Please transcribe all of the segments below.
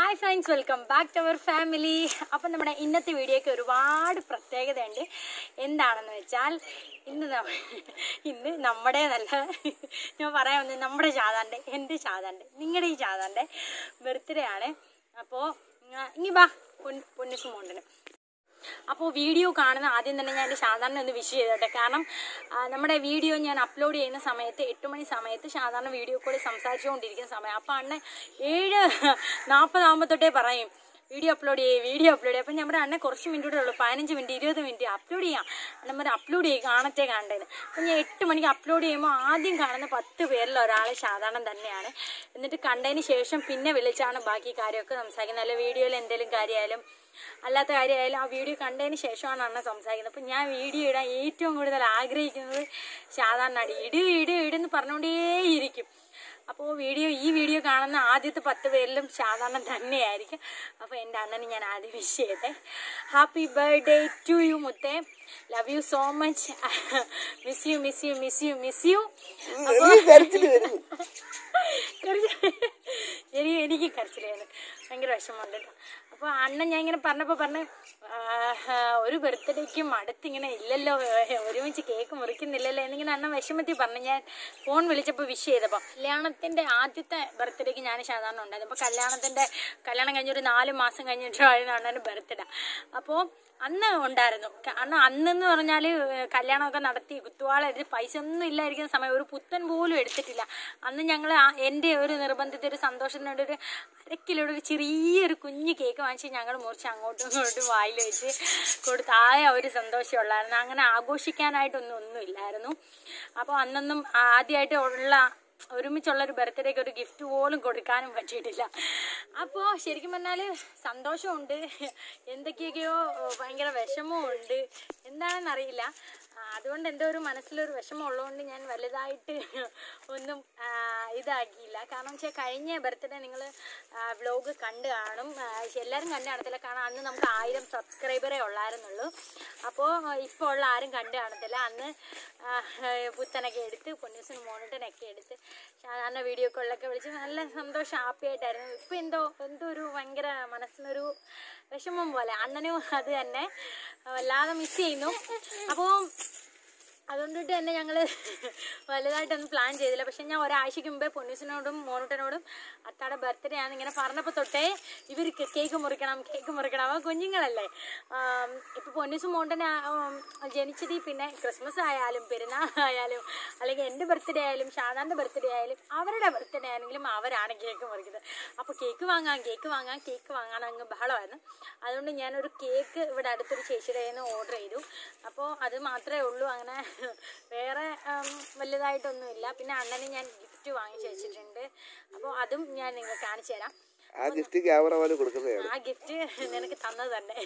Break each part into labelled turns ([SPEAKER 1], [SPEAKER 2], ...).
[SPEAKER 1] Hi friends, welcome back to our family. അപ്പോൾ നമ്മുടെ ഇന്നത്തെ വീഡിയോയ്ക്ക് ഒരുപാട് പ്രത്യേകതയുണ്ട്. എന്താണെന്ന് വെച്ചാൽ ഇന്ന് നമ്മുടെ നല്ല ഞാൻ പറയാൻ വന്നത് നമ്മുടെ ഷാദാന്റെ എൻ്റെ ഷാദാന്റെ നിങ്ങളുടെ ഈ ഷാദാന്റെ ബർത്ത്ഡേ ആണ്. അപ്പോൾ ഇനി വാ പൊന്നിസ് മോണ്ടന്. അപ്പോൾ വീഡിയോ കാണുന്ന ആദ്യം തന്നെ ഞാൻ എൻ്റെ ഷാദാനെ ഒന്ന് വിഷ് ചെയ്തോട്ടെ. കാരണം നമ്മുടെ വീഡിയോ ഞാൻ അപ്ലോഡ് ചെയ്യുന്ന സമയത്ത് 8 മണി സമയത്ത് ഷാദാന വീഡിയോ കോളിൽ സംസാരിച്ചുകൊണ്ടിരിക്കുന്ന സമയം. അപ്പോൾ അണ്ണൻ 7:40 ആകുമ്പോഴത്തോട്ടേ പറയും വീഡിയോ അപ്ലോഡ് ചെയ്യും. അപ്പം നമ്മുടെ അണ്ണൻ കുറച്ച് മിനിറ്റ് കൂടെ ഉള്ളൂ, 15 മിനിറ്റ് 20 മിനിറ്റ് അപ്ലോഡ് ചെയ്യാം. അണ്ണന്മാർ അപ്ലോഡ് ചെയ്യും കാണട്ടെ കണ്ടേന്. അപ്പം ഞാൻ 8 മണിക്ക് അപ്ലോഡ് ചെയ്യുമ്പോൾ ആദ്യം കാണുന്ന 10 പേരിൽ ഒരാൾ ഷാദാനം തന്നെയാണ്. എന്നിട്ട് കണ്ടതിന് ശേഷം പിന്നെ വിളിച്ചാണ് ബാക്കി കാര്യമൊക്കെ സംസാരിക്കുന്നത്. അല്ല വീഡിയോയിൽ എന്തെങ്കിലും കാര്യമായാലും അല്ലാത്ത കാര്യമായാലും ആ വീഡിയോ കണ്ടതിന് ശേഷമാണ് അണ്ണൻ സംസാരിക്കുന്നത്. അപ്പം ഞാൻ വീഡിയോ ഇടാൻ ഏറ്റവും കൂടുതൽ ആഗ്രഹിക്കുന്നത് ഷാദാനാണ്. ഇടുന്ന് പറഞ്ഞുകൊണ്ടേയിരിക്കും. അപ്പോൾ ഈ വീഡിയോ കാണുന്ന ആദ്യത്തെ 10 പേരിലും ഷാദാനം തന്നെയായിരിക്കും. അപ്പോൾ എൻ്റെ അണ്ണന് ഞാൻ ആദ്യം വിഷ് ചെയ്യട്ടെ. ഹാപ്പി ബർത്ത്ഡേ ടു യു മുത്തേ. Love you so much. Miss you. എനിക്ക് കരച്ചിലായിരുന്നു, ഭയങ്കര വിഷമമുണ്ട് കേട്ടോ. അപ്പോൾ അണ്ണൻ ഞാൻ ഇങ്ങനെ പറഞ്ഞ് ഒരു ബർത്ത്ഡേക്കും അടുത്തിങ്ങനെ ഇല്ലല്ലോ, ഒരുമിച്ച് കേക്ക് മുറിക്കുന്നില്ലല്ലോ എന്നിങ്ങനെ അണ്ണൻ വിഷമത്തിൽ പറഞ്ഞു. ഞാൻ ഫോൺ വിളിച്ചപ്പോൾ വിഷ് ചെയ്തപ്പോൾ കല്യാണത്തിൻ്റെ ആദ്യത്തെ ബർത്ത്ഡേക്ക് ഞാൻ സാധാരണ ഉണ്ടായിരുന്നു. അപ്പോൾ കല്യാണം കഴിഞ്ഞൊരു 4 മാസം കഴിഞ്ഞിട്ടായിരുന്നു അണ്ണൻ്റെ ബർത്ത്ഡേ. അപ്പോൾ അന്ന് ഉണ്ടായിരുന്നു. അന്നെന്ന് പറഞ്ഞാൽ കല്യാണമൊക്കെ നടത്തി കുത്തുവാളെടുത്ത് പൈസ ഒന്നും ഇല്ലായിരിക്കുന്ന സമയം, ഒരു പുത്തൻ പോലും എടുത്തിട്ടില്ല. അന്ന് ഞങ്ങൾ എൻ്റെ ഒരു നിർബന്ധത്തിൽ ഒരു സന്തോഷത്തിന് വേണ്ടി ഒരു 1 കിലോയുടെ ഒരു ചെറിയൊരു കുഞ്ഞ് കേക്ക് വാങ്ങിച്ച് ഞങ്ങൾ മുറിച്ച് അങ്ങോട്ടും ഇങ്ങോട്ടും വായിൽ വെച്ച് കൊടുത്തായ ഒരു സന്തോഷമുള്ളായിരുന്നു. അങ്ങനെ ആഘോഷിക്കാനായിട്ടൊന്നും ഇല്ലായിരുന്നു. അപ്പോൾ അന്നൊന്നും ആദ്യമായിട്ട് ഒരുമിച്ചുള്ളൊരു ബർത്ത്ഡേക്ക് ഒരു ഗിഫ്റ്റ് പോലും കൊടുക്കാനും പറ്റിയിട്ടില്ല. അപ്പോൾ ശരിക്കും പറഞ്ഞാൽ സന്തോഷമുണ്ട്, എന്തൊക്കെയൊക്കെയോ ഭയങ്കര വിഷമവും ഉണ്ട്, എന്താണെന്നറിയില്ല. അതുകൊണ്ട് എൻ്റെ ഒരു മനസ്സിലൊരു വിഷമം ഉള്ളതുകൊണ്ട് ഞാൻ വലുതായിട്ട് ഒന്നും ഇതാക്കിയില്ല. കാരണം വെച്ചാൽ കഴിഞ്ഞ ബർത്ത്ഡേ നിങ്ങൾ വ്ലോഗ് കണ്ട് കാണും, എല്ലാവരും കണ്ടു കാണത്തില്ല. കാരണം അന്ന് നമുക്ക് 1000 സബ്സ്ക്രൈബറേ ഉള്ളായിരുന്നുള്ളൂ. അപ്പോൾ ഇപ്പോൾ ഉള്ള ആരും കണ്ടു കാണത്തില്ല. അന്ന് പുത്തനൊക്കെ എടുത്ത് പൊന്നൂസിന് മോണിട്ടനൊക്കെ എടുത്ത് സാധാരണ വീഡിയോ കോളിലൊക്കെ വിളിച്ച് നല്ല സന്തോഷം ഹാപ്പി ആയിട്ടായിരുന്നു. ഇപ്പോൾ എന്തോ ഒരു ഭയങ്കര മനസ്സിനൊരു വിഷമം പോലെ. അണ്ണനും അത് തന്നെ വല്ലാതെ മിസ് ചെയ്യുന്നു. അപ്പോൾ അതുകൊണ്ടിട്ട് തന്നെ ഞങ്ങൾ വലുതായിട്ടൊന്നും പ്ലാൻ ചെയ്തില്ല. പക്ഷെ ഞാൻ ഒരാഴ്ചയ്ക്ക് മുമ്പേ പൊന്നൂസിനോടും മോനൂട്ടനോടും അത്താടെ ബർത്ത്ഡേ ആണ് ഇങ്ങനെ പറഞ്ഞപ്പോൾ തൊട്ടേ ഇവർക്ക് കേക്ക് മുറിക്കണം. അപ്പോൾ കുഞ്ഞുങ്ങളല്ലേ. ഇപ്പോൾ പൊന്നൂസും മോണ്ടനെ ജനിച്ചത് പിന്നെ ക്രിസ്മസ് ആയാലും പെരുന്നാളായാലും അല്ലെങ്കിൽ എൻ്റെ ബർത്ത്ഡേ ആയാലും ഷാദാൻ്റെ ബർത്ത്ഡേ ആയാലും അവരുടെ ബർത്ത്ഡേ ആണെങ്കിലും അവരാണ് കേക്ക് മുറിക്കുന്നത്. അപ്പോൾ കേക്ക് വാങ്ങാൻ അങ്ങ് ബഹളമായിരുന്നു. അതുകൊണ്ട് ഞാനൊരു കേക്ക് ഇവിടെ അടുത്തൊരു ചേച്ചിയുടെ കയ്യിൽ നിന്ന് ഓർഡർ ചെയ്തു. അപ്പോൾ അത് മാത്രമേ ഉള്ളൂ, അങ്ങനെ വേറെ വലുതായിട്ടൊന്നുമില്ല. പിന്നെ അണ്ണന് ഞാൻ ഗിഫ്റ്റ് വാങ്ങിച്ചു വെച്ചിട്ടുണ്ട്. അപ്പോൾ അതും ഞാൻ നിങ്ങൾക്ക് കാണിച്ചു തരാം. ആ ഗിഫ്റ്റ് നിനക്ക് തന്നത് തന്നെ.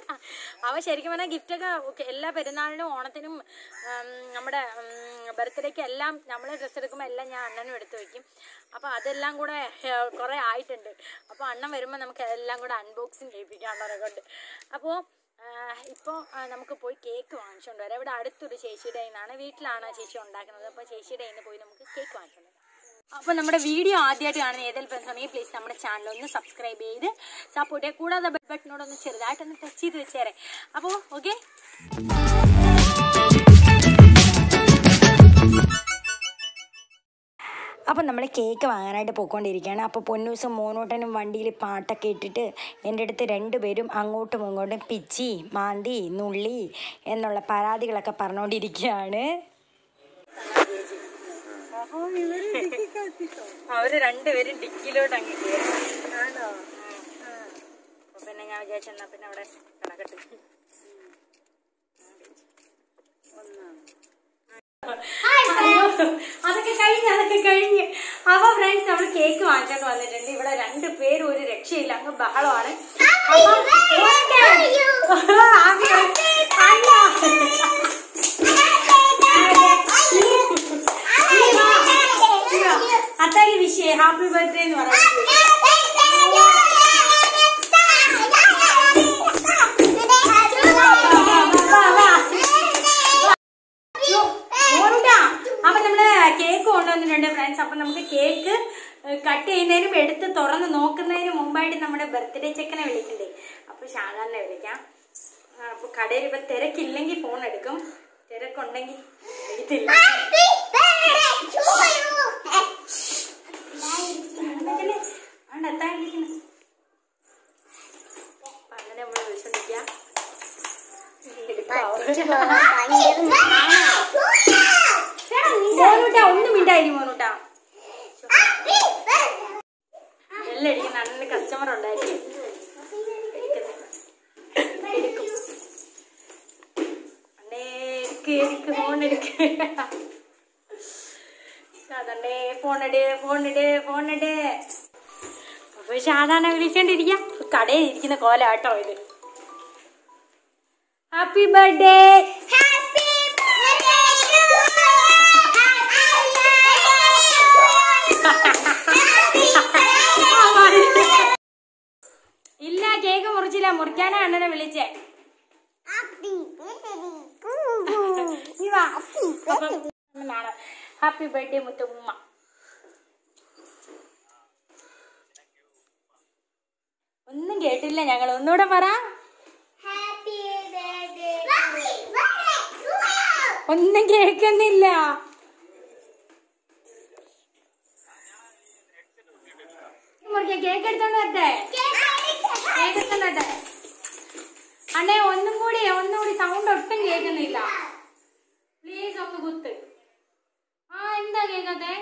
[SPEAKER 1] അവ ശരിക്കും പറഞ്ഞാൽ ഗിഫ്റ്റൊക്കെ എല്ലാ പെരുന്നാളിനും ഓണത്തിനും നമ്മുടെ ബർത്ത്ഡേക്ക് എല്ലാം നമ്മൾ ഡ്രസ്സ് എടുക്കുമ്പോൾ എല്ലാം ഞാൻ അണ്ണനും എടുത്ത് വയ്ക്കും. അപ്പോൾ അതെല്ലാം കൂടെ കുറേ ആയിട്ടുണ്ട്. അപ്പോൾ അണ്ണൻ വരുമ്പോൾ നമുക്ക് എല്ലാം കൂടെ അൺബോക്സിങ് ചെയ്യിപ്പിക്കാം അണ്ണനെ കൊണ്ട്. അപ്പോൾ ഇപ്പോൾ നമുക്ക് പോയി കേക്ക് വാങ്ങിച്ചുകൊണ്ട് വരാം. ഇവിടെ അടുത്തൊരു ചേച്ചിയുടെ കയ്യിൽ നിന്നാണ്, വീട്ടിലാണ് ചേച്ചി ഉണ്ടാക്കുന്നത്. അപ്പോൾ ചേച്ചിയുടെ കയ്യിൽ നിന്ന് പോയി നമുക്ക് കേക്ക് വാങ്ങിച്ചുകൊണ്ട് വരാം. അപ്പോൾ നമ്മുടെ വീഡിയോ ആദ്യമായിട്ട് കാണുന്ന ഏതെങ്കിലും ഫ്രണ്ട്സ് ഉണ്ടെങ്കിൽ പ്ലീസ് നമ്മുടെ ചാനൽ ഒന്ന് സബ്സ്ക്രൈബ് ചെയ്ത് സപ്പോർട്ട് ചെയ്യുക. കൂടാതെ ബെൽ ബട്ടനോടൊന്ന് ചെറുതായിട്ടൊന്ന് ടച്ച് ചെയ്ത് വെച്ചേരെ. അപ്പോൾ ഓക്കെ. അപ്പോൾ നമ്മൾ കേക്ക് വാങ്ങാനായിട്ട് പോയിക്കൊണ്ടിരിക്കുകയാണ്. അപ്പോൾ പൊന്നൂസും മോനൂട്ടനും വണ്ടിയിൽ പാട്ടൊക്കെ ഇട്ടിട്ട് എൻ്റെ അടുത്ത് 2 പേരും അങ്ങോട്ടും ഇങ്ങോട്ടും പിച്ചി മാന്തി നുള്ളി എന്നുള്ള പരാതികളൊക്കെ പറഞ്ഞുകൊണ്ടിരിക്കുകയാണ്. അവർ 2 പേരും ഡിക്കിലോട്ട് അങ്ങ് കയറി. പിന്നെ ഞാൻ വിചാരിച്ചെന്നാ പിന്നെ അവിടെ കിടക്കട്ടെ. അതൊക്കെ കഴിഞ്ഞ് അപ്പൊ ഫ്രണ്ട്സ് നമ്മൾ കേക്ക് വാങ്ങിച്ചോണ്ട് വന്നിട്ടുണ്ട്. ഇവിടെ 2 പേരും ഒരു രക്ഷയില്ല, അങ്ങ് ബഹളമാണ്. അത്തായി വിഷയം ഹാപ്പി ബർത്ത്ഡേ എന്ന് പറയാം. അപ്പൊ നമ്മള് കേക്ക് കൊണ്ടുവന്നിട്ടുണ്ട് ഫ്രണ്ട്സ്. അപ്പൊ നമുക്ക് കേക്ക് കട്ട് ചെയ്യുന്നതിനും എടുത്ത് തുറന്ന് നോക്കുന്നതിനും പോകുന്നതിന് മുമ്പായിട്ട് നമ്മുടെ ബർത്ത്ഡേ ചെക്കനെ വിളിക്കണ്ടേ. അപ്പൊ സാധാരണ വിളിക്കാം. അപ്പൊ കടയിൽ ഇപ്പൊ തിരക്കില്ലെങ്കിൽ ഫോൺ എടുക്കും, തിരക്കുണ്ടെങ്കിൽ എടുത്തില്ല. അങ്ങനെ നമ്മള് വിളിച്ചോണ്ടിരിക്കുക. മോനൂട്ടാ ഒന്നും മിണ്ടായി മോനൂട്ടാ. എല്ലാം അടിക്കുന്ന അണ്ണന് കസ്റ്റമർ ഉണ്ടായിരിക്കും. ഫോണിട്. അപ്പൊ സാധാരണ വിളിച്ചോണ്ടിരിക്കാം. കടയിൽ ഇരിക്കുന്ന കോലാട്ടോ ഇത്. Happy birthday. ഇല്ല, കേക്ക് മുറിച്ചില്ല, മുറിക്കാനാ അണ്ണനെ വിളിച്ചേ. ഹാപ്പി ബർത്ത്ഡേ മുത്തുമ്മ. ഒന്നും കേട്ടില്ല ഞങ്ങൾ, ഒന്നുകൂടെ പറ. ഒന്നും കേൾക്കുന്നില്ല. കേക്ക് എടുത്തോണ്ട് വരട്ടെ, കേക്ക് എടുത്തോണ്ട് വരട്ടെ. അണ്ണേ ഒന്നുകൂടി സൗണ്ട് ഒട്ടും കേൾക്കുന്നില്ല. പ്ലീസ് ഒന്ന് കുത്ത്. എന്താ കേക്കത്തെ?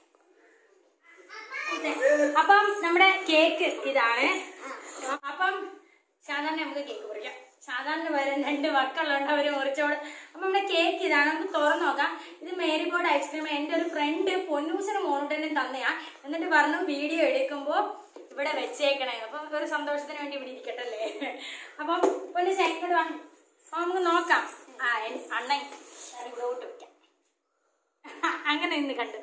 [SPEAKER 1] അപ്പം നമ്മുടെ കേക്ക് ഇതാണ്. അപ്പം സാധാരണ നമുക്ക് കേക്ക് മുറിക്കാം. സാധാരണ വരെ 2 മക്കളുണ്ട്, അവര് മുറിച്ചോട്. അപ്പൊ നമ്മുടെ കേക്ക് ഇതാണ്, നമുക്ക് തുറന്നു നോക്കാം. ഇത് മേരിബോർഡ് ഐസ്ക്രീം എന്റെ ഒരു ഫ്രണ്ട് പൊന്നൂസിന് മോണുട്ടനും തന്നെയാ. എന്നിട്ട് പറഞ്ഞു വീഡിയോ എടുക്കുമ്പോ ഇവിടെ വെച്ചേക്കണേ. അപ്പൊ ഒരു സന്തോഷത്തിന് വേണ്ടി ഇവിടെ ഇരിക്കട്ടല്ലേ. അപ്പം പൊന്നൂസ് ഇങ്ങോട്ട് വാ, അപ്പൊ നമുക്ക് നോക്കാം. അണ്ണൻ ഇവിടോട്ട് വെക്കാം. അങ്ങനെ ഇന്ന് കണ്ടു.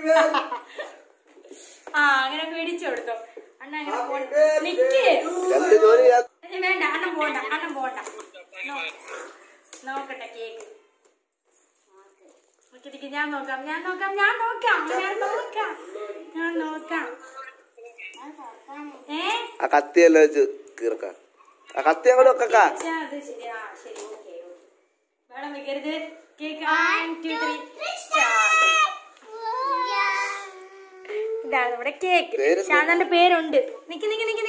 [SPEAKER 1] അങ്ങനെ പിടിച്ചു കൊടുത്തു. അണ്ണ അങ്ങനെ നിക്ക്. വേണ്ട, അണ്ണൻ പോണ്ട. നോക്കട്ടെ കേക്ക്. ഞാൻ നോക്കാം.
[SPEAKER 2] കത്തിയല്ലോ വെച്ച് കീർക്കാം. കത്തി അങ്ങോട്ട് വെക്കാം.
[SPEAKER 1] അത് ശരി. ഓക്കെ. വേണം വെക്കരുത്. Cake 1 2 3 start. ഇതാണ് നമ്മുടെ കേക്ക്. ഷാദാന്റെ പേരുണ്ട്. നിക്ക്.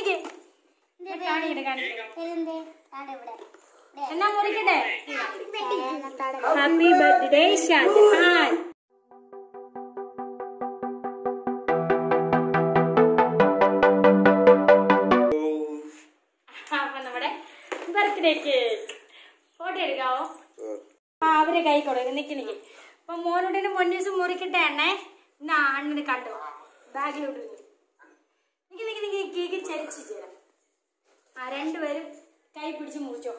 [SPEAKER 1] എന്നാ മുറിക്കട്ടെ. Happy birthday Shah Jahan. അപ്പൊ നമ്മുടെ ബർത്ത്ഡേ കേക്ക് ഫോട്ടോ എടുക്കാവോ? അവരെ കൈ കൊടുക്കും. നിക്ക്. അപ്പൊ മോനോട്ടിന് പൊന്നൂസും മുറിക്കട്ടെ അണ്ണേ. എന്നാ അണ്ണിന് കണ്ടോ ബാഗിലോട്ട്. നിക്ക് കേക്ക് ചരിച്ചു ചേരാം. 2 പേരും കൈ പിടിച്ച് മുറിച്ചോ.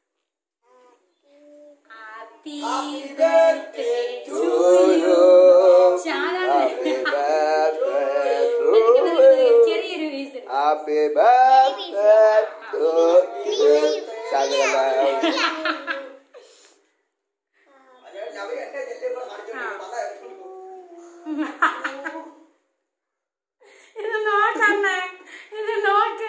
[SPEAKER 1] Happy birthday to you. ചെറിയൊരു piece.
[SPEAKER 2] Happy birthday to you.
[SPEAKER 1] ഇത് നോക്കണ്ണേ, ഇത് നോക്ക്.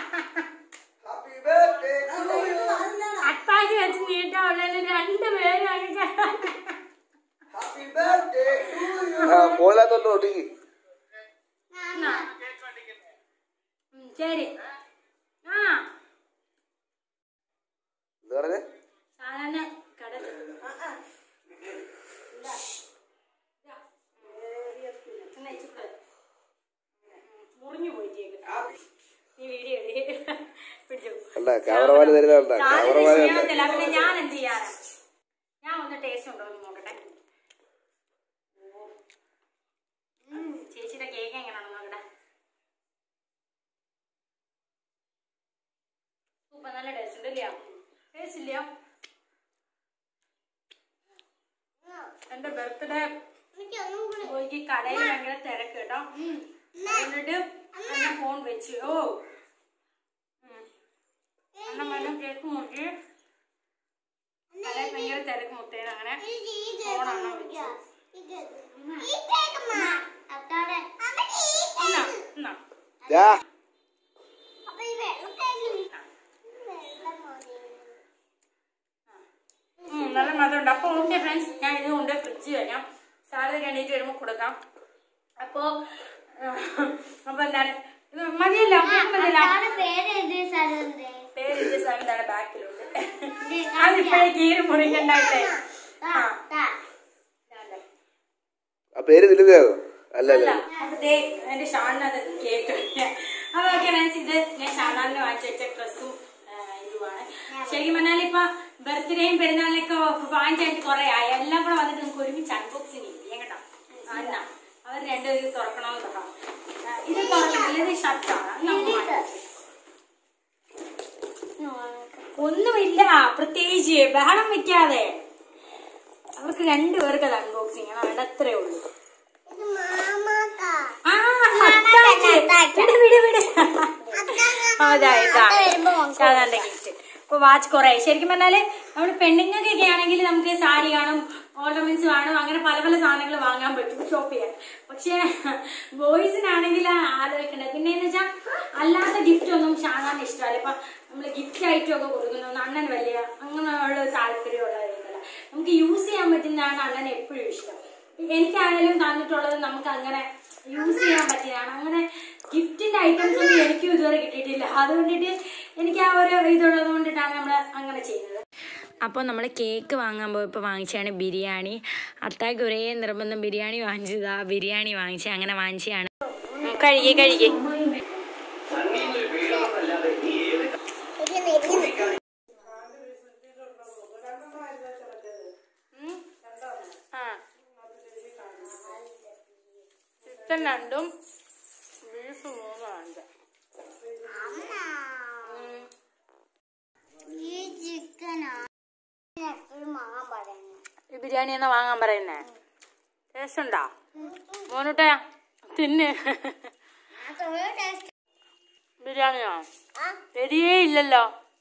[SPEAKER 1] അത്താക്കി വെച്ച് നീട്ടാവുള്ള 2 പേരും
[SPEAKER 2] ഒടുങ്ങി.
[SPEAKER 1] ശരി. സാധാരണ കട മുറിഞ്ഞു പോയിട്ടേക്ക്. നീ വീഡിയോ പിടിച്ചു. പിന്നെ ഞാൻ എന്ത് ചെയ്യാനാ? ഞാൻ ഒന്ന് ടേസ്റ്റ് ഉണ്ടോ എന്ന് നോക്കട്ടെ. ചേച്ചിയുടെ കേക്ക് എങ്ങനെയാണെന്ന് നോക്കട്ടെ. സൂപ്പർ, നല്ല ടേസ്റ്റ് ഉണ്ട്. ടേസ്റ്റ് ഇല്ല. എന്റെ ബർത്ത്ഡേ പോയി കടയിൽ ഭയങ്കര തിരക്ക് കേട്ടോ. എന്നിട്ട് ഫോൺ വെച്ച് അണ്ണൻ കേക്ക് മുറിച്ച് കടയിൽ ഭയങ്കര തിരക്ക് മുത്തേന്. അങ്ങനെ ഫോണാണോ വെച്ചു. അപ്പൊ എന്താണ് മതിയല്ലോ പേര് സാധനം ബാക്കിലുണ്ട്. അതിപ്പോഴേ കീറി മുറിക്കണ്ടേ.
[SPEAKER 2] പേര് വലുതാകോ? അല്ല
[SPEAKER 1] എന്റെ ഷാണിനത് കേക്ക്. അതൊക്കെ ഇത് ഞാൻ ഷാനാലിന് വാങ്ങിച്ചു വെച്ച ഡ്രസ്സും ഇതുമാണ്. ശരിക്കും പറഞ്ഞാൽ ഇപ്പൊ ബർത്ത്ഡേയും പെരുന്നാളിനൊക്കെ വാങ്ങിച്ചായിട്ട് കുറെ ആയി. എല്ലാം കൂടെ വന്നിട്ട് നമുക്ക് ഒരുമിച്ച് അൺബോക്സിങ് ചെയ്യാം കേട്ടോ. അന്ന അവർ രണ്ടുപേരും തുറക്കണമെന്ന് പറയാം. ഇത് തുറക്കണില്ല, ഇത് ഷർട്ടാണ്. ഒന്നുമില്ല പ്രത്യേകിച്ച് ബഹളം വെക്കാതെ. അവർക്ക് രണ്ടുപേർക്ക് അത് അൺബോക്സിങ് ആണ്. അവിടെ അത്രേ ഉള്ളൂ. സാധാരണ ഗിഫ്റ്റ്. ഇപ്പൊ വാച്ച് കുറെ ശരിക്കും പറഞ്ഞാല് നമ്മള് പെണ്ണുങ്ങൾക്കൊക്കെ ആണെങ്കിൽ നമുക്ക് സാരി കാണും, ഓർണമെന്റ്സ് കാണും, അങ്ങനെ പല പല സാധനങ്ങൾ വാങ്ങാൻ പറ്റും ഷോപ്പ് ചെയ്യാൻ. പക്ഷെ ബോയ്സിനാണെങ്കിൽ ആലോചിക്കണ്ടത്. പിന്നെ എന്ന് വെച്ചാൽ അല്ലാത്ത ഗിഫ്റ്റ് ഒന്നും ഷാനാൻ ഇഷ്ടമല്ല. ഇപ്പൊ നമ്മള് ഗിഫ്റ്റ് ഐറ്റം ഒക്കെ കൊടുക്കുന്ന അണ്ണൻ വലിയ അങ്ങനെയുള്ള താല്പര്യമുള്ളതല്ല. നമുക്ക് യൂസ് ചെയ്യാൻ പറ്റുന്നതാണ് അണ്ണൻ എപ്പോഴും ഇഷ്ടം. എനിക്കായാലും തന്നിട്ടുള്ളത് നമുക്ക് അങ്ങനെ യൂസ് ചെയ്യാൻ പറ്റിയതാണ്. അങ്ങനെ ഗിഫ്റ്റിന്റെ ഐറ്റംസ് ഒന്നും എനിക്കും ഇതുവരെ കിട്ടിയിട്ടില്ല. അതുകൊണ്ടിട്ട് എനിക്ക് ആ ഒരു ഇതുള്ളത് കൊണ്ടിട്ടാണ് നമ്മൾ അങ്ങനെ ചെയ്യുന്നത്. അപ്പോൾ നമ്മൾ കേക്ക് വാങ്ങാൻ പോയപ്പോൾ വാങ്ങിച്ചാണ് ബിരിയാണി. അത്താക്ക് ഒരേ നിർബന്ധം ബിരിയാണി വാങ്ങിച്ചതാ. ബിരിയാണി വാങ്ങിച്ച അങ്ങനെ വാങ്ങിച്ചാണ്. കഴുകി ചിക്കൻ 2 ബീഫ് 3 ഈ ബിരിയാണി എന്നാ വാങ്ങാൻ പറയുന്നേ? ടേസ്റ്റ് ഉണ്ടോ മോനൂട്ടാ? തിന്ന്. ബിരിയാണിയോ? എരിയേ ഇല്ലല്ലോ.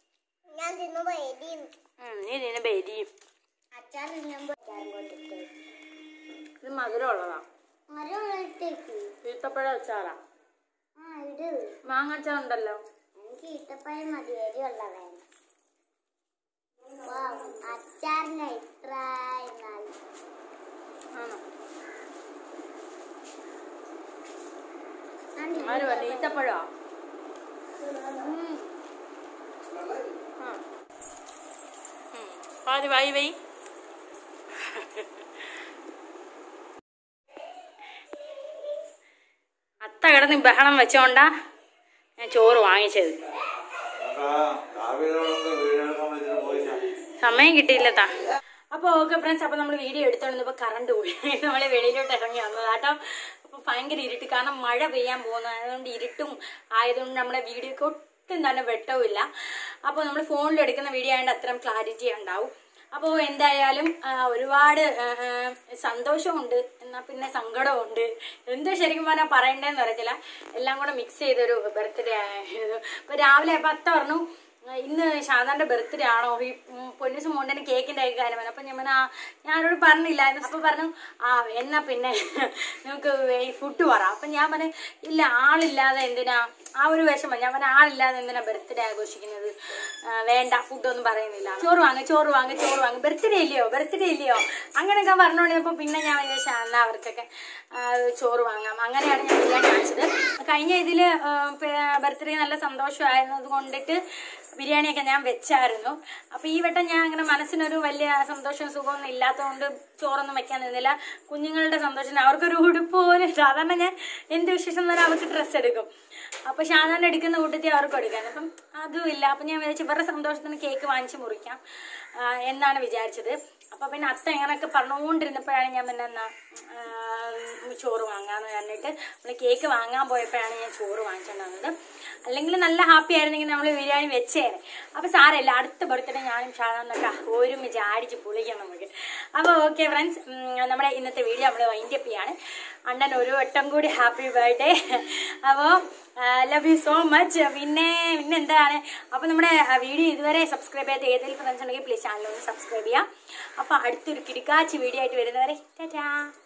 [SPEAKER 1] നീ തിന്നുമ്പോ എരിയും. ഇത് മധുരമുള്ളതാ. ഈത്തപ്പഴം അച്ചാറാ. മാങ്ങ അച്ചാറുണ്ടല്ലോ.
[SPEAKER 3] എനിക്ക് ഈത്തപ്പഴം മതി, എരിയുള്ള വേണം. അച്ചാറിന് ഇത്ര
[SPEAKER 1] ആര് പറഞ്ഞു ഈത്തപ്പഴോ? പാതി വായി വൈ. അത്ത കിടന്ന് ബഹളം വെച്ചോണ്ടാ ഞാൻ ചോറ് വാങ്ങിച്ചത്. സമയം കിട്ടിയില്ലത്താ. അപ്പോൾ ഓക്കെ ഫ്രണ്ട്സ്, അപ്പോൾ നമ്മൾ വീഡിയോ എടുത്തോണ്ടിരുന്നപ്പോൾ കറണ്ട് പോയി. നമ്മൾ വെളിയിലോട്ട് ഇറങ്ങി വന്നത് കേട്ടോ. അപ്പോൾ ഭയങ്കര ഇരുട്ട്, കാരണം മഴ പെയ്യാൻ പോകുന്നത് അതുകൊണ്ട് ഇരുട്ടും ആയതുകൊണ്ട് നമ്മുടെ വീഡിയോക്ക് ഒട്ടും തന്നെ വെട്ടവുമില്ല. അപ്പോൾ നമ്മൾ ഫോണിൽ എടുക്കുന്ന വീഡിയോ ആയതുകൊണ്ട് അത്രയും ക്ലാരിറ്റി ഉണ്ടാവും. അപ്പോൾ എന്തായാലും ഒരുപാട് സന്തോഷമുണ്ട്, എന്നാൽ പിന്നെ സങ്കടമുണ്ട്. എന്തോ ശരിക്കും പറഞ്ഞാൽ പറയണ്ടേന്ന് അറിയത്തില്ല. എല്ലാം കൂടെ മിക്സ് ചെയ്തൊരു ബർത്ത്ഡേ ആയിരുന്നു. അപ്പോൾ രാവിലെ അപ്പോൾ അത്ത പറഞ്ഞു ഇന്ന് ഷാദാന്റെ ബർത്ത്ഡേ ആണോ, ഈ പൊന്നൂസ് മോണ്ടന് കേക്കിന്റെ ഒക്കെ കാര്യം പറഞ്ഞു. അപ്പൊ ഞാനോട് പറഞ്ഞില്ലായിരുന്നു. അപ്പൊ പറഞ്ഞു എന്നാ പിന്നെ നമുക്ക് ഈ ഫുഡ് പറ. അപ്പൊ ഞാൻ പറഞ്ഞു ഇല്ല, ആളില്ലാതെ എന്തിനാ ആ ഒരു വിഷമം. ഞാൻ പറഞ്ഞ ആളില്ലാതെ എന്തിനാ ബർത്ത്ഡേ ആഘോഷിക്കുന്നത്, വേണ്ട ഫുഡൊന്നും പറയുന്നില്ല. ചോറ് വാങ്ങ് ബർത്ത്ഡേ ഇല്ലയോ അങ്ങനെയൊക്കെ പറഞ്ഞോണ്ടിരുന്നപ്പോ പിന്നെ ഞാൻ വിചാരിച്ച എന്നാ അവർക്കൊക്കെ ചോറ് വാങ്ങാം. അങ്ങനെയാണ് ഞാൻ ബിരിയാണി വാങ്ങിച്ചത്. കഴിഞ്ഞ ഇതില് ബർത്ത്ഡേ നല്ല സന്തോഷമായിരുന്നത് കൊണ്ടിട്ട് ബിരിയാണിയൊക്കെ ഞാൻ വെച്ചായിരുന്നു. അപ്പൊ ഈ വട്ടം ഞാൻ അങ്ങനെ മനസ്സിനൊരു വലിയ സന്തോഷവും സുഖമൊന്നും ഇല്ലാത്തതുകൊണ്ട് ചോറൊന്നും വെക്കാൻ നിന്നില്ല. കുഞ്ഞുങ്ങളുടെ സന്തോഷത്തിന് അവർക്കൊരു ഉടുപ്പ് പോലും, സാധാരണ ഞാൻ എന്ത് വിശേഷം എന്ന് പറഞ്ഞാൽ അവർക്ക് ഡ്രസ്സ് എടുക്കും. അപ്പൊ സാധാരണ എടുക്കുന്ന കൂട്ടത്തിൽ അവർക്ക് എടുക്കാൻ, അപ്പം അതും ഇല്ല. അപ്പൊ ഞാൻ വിചാരിച്ചു ഇവരുടെ സന്തോഷത്തിന് കേക്ക് വാങ്ങിച്ച് മുറിക്കാം എന്നാണ് വിചാരിച്ചത്. അപ്പൊ പിന്നെ അത്ത ഇങ്ങനെയൊക്കെ പറഞ്ഞുകൊണ്ടിരുന്നപ്പോഴാണ് ഞാൻ പിന്നെ എന്നാ ചോറ് വാങ്ങാന്ന് പറഞ്ഞിട്ട് നമ്മൾ കേക്ക് വാങ്ങാൻ പോയപ്പോഴാണ് ഞാൻ ചോറ് വാങ്ങിച്ചിട്ടുണ്ടാകുന്നത്. അല്ലെങ്കിൽ നല്ല ഹാപ്പി ആയിരുന്നെങ്കിൽ നമ്മൾ ബിരിയാണി വെച്ചേനെ. അപ്പൊ സാരമില്ല, അടുത്ത ബർത്ത്ഡേ ഞാനും ഷാദാന്നൊക്കെ ഒരുമിച്ച് അടിച്ച് പൊളിക്കാം നമുക്ക്. അപ്പോൾ ഓക്കെ ഫ്രണ്ട്സ്, നമ്മുടെ ഇന്നത്തെ വീഡിയോ നമ്മൾ വൈൻഡപ്പ് ചെയ്യാണ്. അണ്ണൻ ഒരു വട്ടം കൂടി ഹാപ്പി ബർത്ത്ഡേ. അപ്പോൾ ലവ് യു സോ മച്ച്. പിന്നെ എന്താണ്, അപ്പോൾ നമ്മുടെ വീഡിയോ ഇതുവരെ സബ്സ്ക്രൈബ് ചെയ്യാത്ത ഏതെങ്കിലും ഫ്രണ്ട്സ് ഉണ്ടെങ്കിൽ പ്ലീസ് ചാനൽ ഒന്ന് സബ്സ്ക്രൈബ് ചെയ്യാം. അപ്പോൾ അടുത്തൊരു കിടക്കാച്ചി വീഡിയോ ആയിട്ട് വരുന്നവരെ ടാറ്റാ.